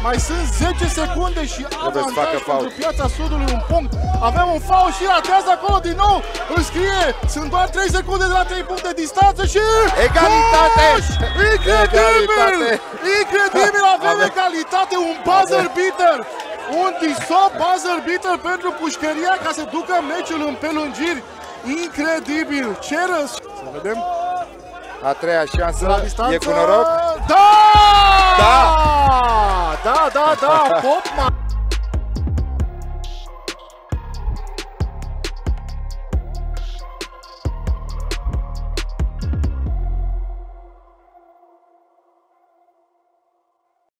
Mai sunt 10 secunde și avantaj pentru Piața Sudului, un punct. Avem un foul și ratează acolo din nou. Îl scrie, sunt doar 3 secunde de la 3 puncte distanță și... Egalitate! Incredibil! Incredibil, avem egalitate, un buzzer beater. Un disop buzzer beater pentru Pușcăria ca să ducă meciul în prelungiri. Incredibil! Ce răs... Să vedem. A treia șansă, la distanță. E cu noroc? Da! Da! Da, da, da! Popman!